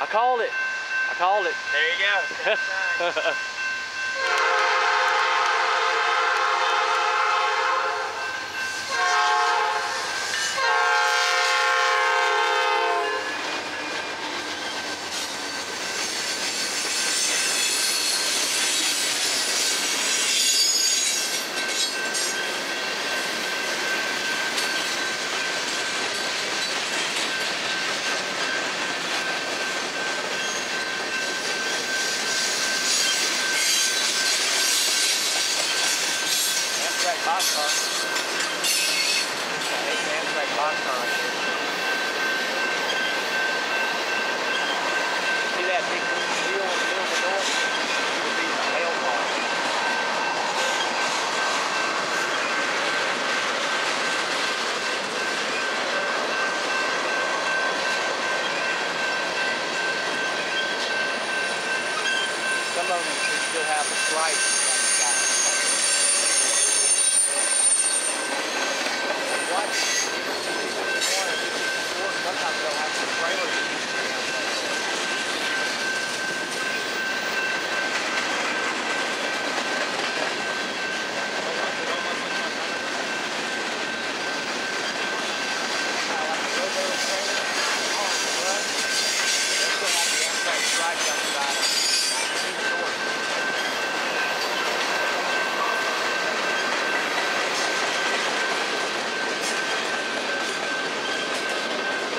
called it. I called it. There you go. Boxcar. Amtrak boxcar right there. See that big green wheel in the middle of the door? It would be the Hale car. Some of them still have the stripes.